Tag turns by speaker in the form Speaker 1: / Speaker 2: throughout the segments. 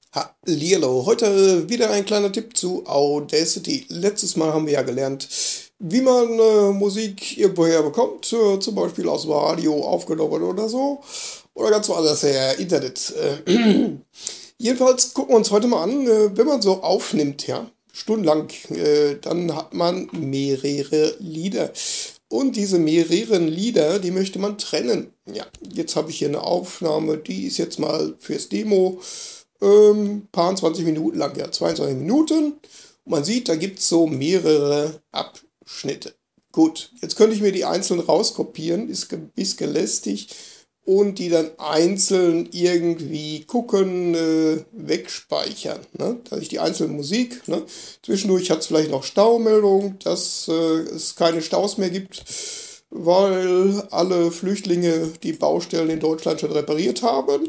Speaker 1: Hallihallo, heute wieder ein kleiner Tipp zu Audacity. Letztes Mal haben wir ja gelernt, wie man Musik irgendwoher bekommt, zum Beispiel aus dem Radio aufgenommen oder so, oder ganz woanders her, Internet. Jedenfalls gucken wir uns heute mal an, wenn man so aufnimmt, ja, stundenlang, dann hat man mehrere Lieder. Und diese mehreren Lieder, die möchte man trennen. Ja, jetzt habe ich hier eine Aufnahme, die ist jetzt mal fürs Demo paar 20 Minuten lang, ja, 22 Minuten. Und man sieht, da gibt es so mehrere Abschnitte. Gut, jetzt könnte ich mir die einzeln rauskopieren, ist ein bisschen lästig. Und die dann einzeln irgendwie gucken, wegspeichern. Ne? Dass ich die einzelne Musik, ne? Zwischendurch hat es vielleicht noch Staumeldung, dass es keine Staus mehr gibt, weil alle Flüchtlinge die Baustellen in Deutschland schon repariert haben.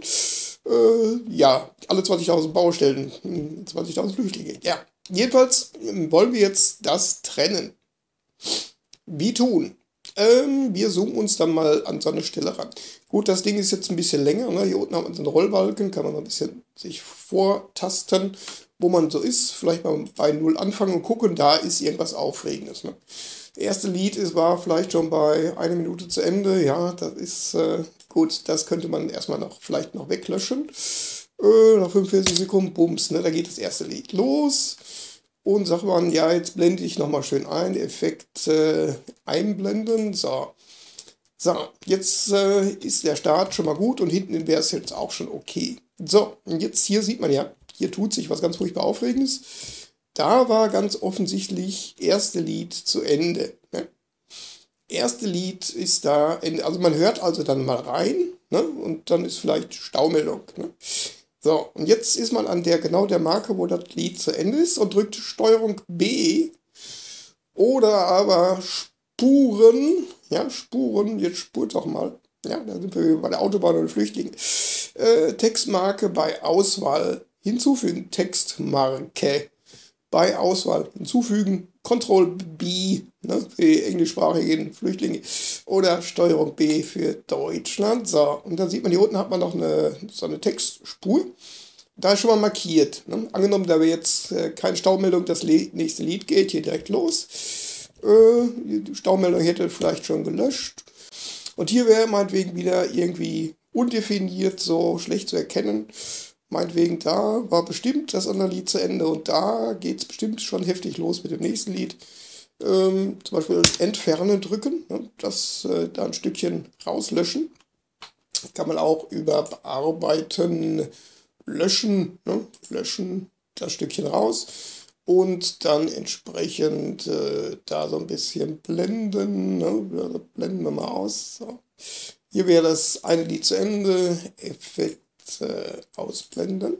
Speaker 1: Ja, alle 20.000 Baustellen, 20.000 Flüchtlinge. Ja, jedenfalls wollen wir jetzt das trennen. Wie tun? Wir zoomen uns dann mal an so eine Stelle ran. Gut, das Ding ist jetzt ein bisschen länger. Ne? Hier unten haben wir so einen Rollbalken, kann man ein bisschen sich vortasten, wo man so ist. Vielleicht mal bei 0 anfangen und gucken, da ist irgendwas Aufregendes. Ne? Das erste Lied war vielleicht schon bei 1 Minute zu Ende. Ja, das ist gut. Das könnte man erstmal vielleicht noch weglöschen. Nach 45 Sekunden, bums, ne? Da geht das erste Lied los. Und sagt man, ja, jetzt blende ich nochmal schön ein, Effekt einblenden. So, jetzt ist der Start schon mal gut und hinten wäre es jetzt auch schon okay. So, und jetzt hier sieht man ja, hier tut sich was ganz furchtbar Aufregendes. Da war ganz offensichtlich erste Lied zu Ende. Ne? Erste Lied ist da, also man hört also dann mal rein, ne? Und dann ist vielleicht Staumeldung. Ne? So, und jetzt ist man an genau der Marke, wo das Lied zu Ende ist und drückt Steuerung B oder aber Spuren, ja, Spuren, jetzt spurt doch mal, ja, da sind wir bei der Autobahn und Flüchtlingen. Textmarke bei Auswahl hinzufügen, Textmarke bei Auswahl hinzufügen, Ctrl B, ne, für die englischsprachigen Flüchtlinge oder Steuerung B für Deutschland. So, und dann sieht man, hier unten hat man noch so eine Textspur. Da ist schon mal markiert. Ne? Angenommen, da wäre jetzt keine Staumeldung, das nächste Lied geht hier direkt los. Die Staumeldung hätte vielleicht schon gelöscht. Und hier wäre meinetwegen wieder irgendwie undefiniert, so schlecht zu erkennen. Meinetwegen, da war bestimmt das andere Lied zu Ende und da geht es bestimmt schon heftig los mit dem nächsten Lied. Zum Beispiel Entfernen drücken, ne, das da ein Stückchen rauslöschen. Kann man auch über Bearbeiten löschen, ne, löschen das Stückchen raus und dann entsprechend da so ein bisschen blenden. Ne, also blenden wir mal aus. So. Hier wäre das eine Lied zu Ende, Effekt ausblenden.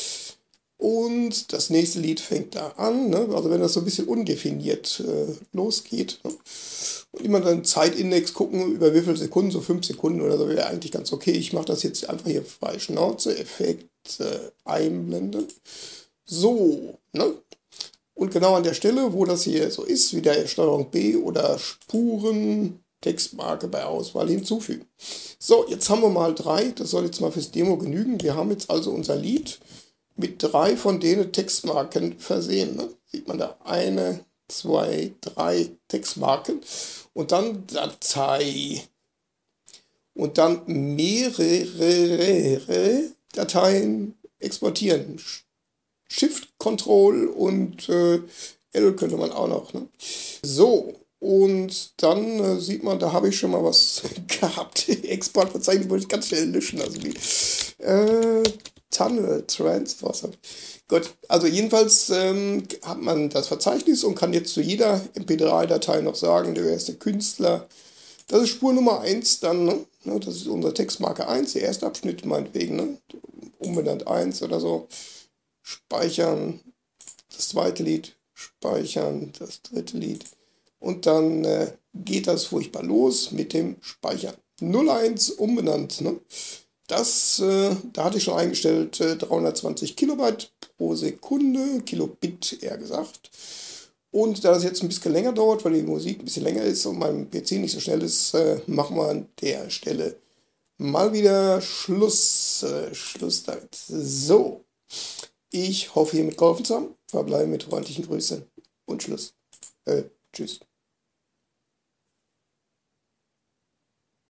Speaker 1: Und das nächste Lied fängt da an, ne? Also wenn das so ein bisschen undefiniert losgeht. Ne? Und immer dann Zeitindex gucken, über wie viele Sekunden, so 5 Sekunden oder so, wäre eigentlich ganz okay. Ich mache das jetzt einfach hier frei Schnauze, Effekt einblenden. So, ne? Und genau an der Stelle, wo das hier so ist, wieder Steuerung B oder Spuren, Textmarke bei Auswahl hinzufügen. So, jetzt haben wir mal 3, das soll jetzt mal fürs Demo genügen. Wir haben jetzt also unser Lied mit 3 von denen Textmarken versehen. Ne? Sieht man da 1, 2, 3 Textmarken und dann Datei und dann mehrere Dateien exportieren. Shift, Control und L könnte man auch noch. Ne? So. Und dann sieht man, da habe ich schon mal was gehabt. Exportverzeichnis wollte ich ganz schnell löschen. Also die Tunnel Transfer. Gut, also jedenfalls hat man das Verzeichnis und kann jetzt zu jeder MP3-Datei noch sagen, der erste Künstler. Das ist Spur Nummer 1 dann, ne? Das ist unsere Textmarke 1, der erste Abschnitt meinetwegen, ne? Umbenannt 1 oder so. Speichern, das zweite Lied, speichern, das dritte Lied. Und dann geht das furchtbar los mit dem Speichern. 01 umbenannt. Ne? Das, da hatte ich schon eingestellt 320 Kilobyte pro Sekunde, Kilobit eher gesagt. Und da das jetzt ein bisschen länger dauert, weil die Musik ein bisschen länger ist und mein PC nicht so schnell ist, machen wir an der Stelle mal wieder Schluss damit. So, Ich hoffe, hiermit geholfen zu haben. Verbleibe mit freundlichen Grüßen und Schluss. Tschüss.